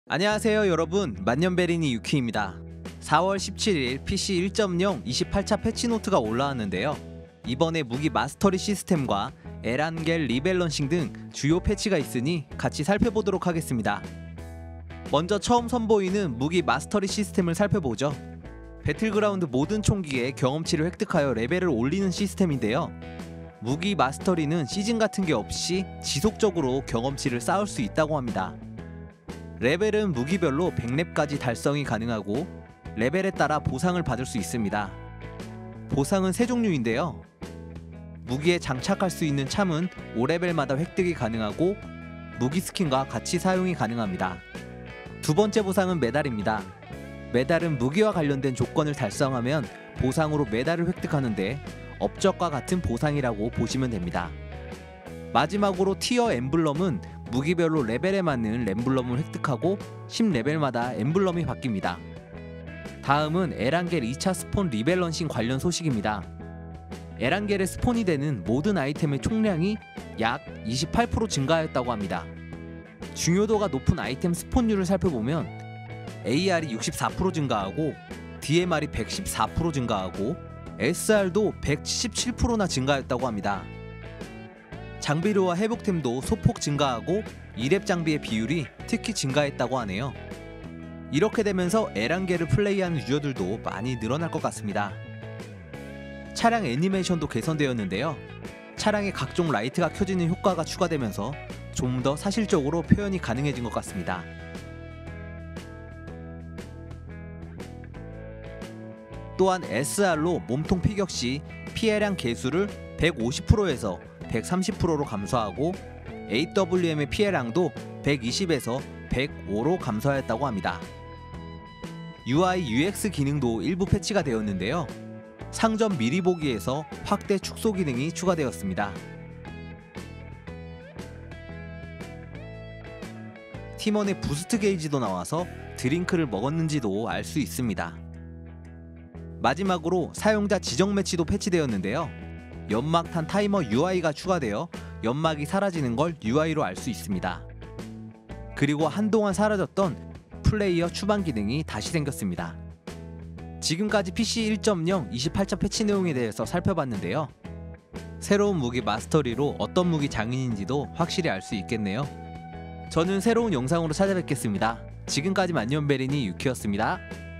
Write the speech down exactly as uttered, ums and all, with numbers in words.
안녕하세요 여러분, 만년베리니 유키입니다. 사월 십칠일 피씨 일 점 영 이십팔 차 패치노트가 올라왔는데요. 이번에 무기 마스터리 시스템과 에란겔 리밸런싱 등 주요 패치가 있으니 같이 살펴보도록 하겠습니다. 먼저 처음 선보이는 무기 마스터리 시스템을 살펴보죠. 배틀그라운드 모든 총기의 경험치를 획득하여 레벨을 올리는 시스템인데요. 무기 마스터리는 시즌 같은 게 없이 지속적으로 경험치를 쌓을 수 있다고 합니다. 레벨은 무기별로 백 렙까지 달성이 가능하고 레벨에 따라 보상을 받을 수 있습니다. 보상은 세 종류인데요. 무기에 장착할 수 있는 참은 오 레벨마다 획득이 가능하고 무기 스킨과 같이 사용이 가능합니다. 두 번째 보상은 메달입니다. 메달은 무기와 관련된 조건을 달성하면 보상으로 메달을 획득하는데 업적과 같은 보상이라고 보시면 됩니다. 마지막으로 티어 엠블럼은 무기별로 레벨에 맞는 엠블럼을 획득하고 십 레벨마다 엠블럼이 바뀝니다. 다음은 에란겔 이 차 스폰 리밸런싱 관련 소식입니다. 에란겔에 스폰이 되는 모든 아이템의 총량이 약 이십팔 퍼센트 증가하였다고 합니다. 중요도가 높은 아이템 스폰율을 살펴보면 에이알이 육십사 퍼센트 증가하고 디엠알이 백십사 퍼센트 증가하고 에스알도 백칠십칠 퍼센트나 증가하였다고 합니다. 장비료와 회복템도 소폭 증가하고 이 렙 장비의 비율이 특히 증가했다고 하네요. 이렇게 되면서 에란겔을 플레이하는 유저들도 많이 늘어날 것 같습니다. 차량 애니메이션도 개선되었는데요. 차량에 각종 라이트가 켜지는 효과가 추가되면서 좀 더 사실적으로 표현이 가능해진 것 같습니다. 또한 에스알로 몸통 피격 시 피해량 개수를 백오십 퍼센트에서 백삼십 퍼센트로 감소하고 에이더블유엠의 피해량도 백이십에서 백오로 감소하였다고 합니다. 유아이 유엑스 기능도 일부 패치가 되었는데요. 상점 미리 보기에서 확대 축소 기능이 추가되었습니다. 팀원의 부스트 게이지도 나와서 드링크를 먹었는지도 알 수 있습니다. 마지막으로 사용자 지정 매치도 패치되었는데요. 연막탄 타이머 유아이가 추가되어 연막이 사라지는 걸 유아이로 알 수 있습니다. 그리고 한동안 사라졌던 플레이어 추방 기능이 다시 생겼습니다. 지금까지 피씨 일 점 영 이십팔 차 패치 내용에 대해서 살펴봤는데요. 새로운 무기 마스터리로 어떤 무기 장인인지도 확실히 알 수 있겠네요. 저는 새로운 영상으로 찾아뵙겠습니다. 지금까지 만년베리니 유키였습니다.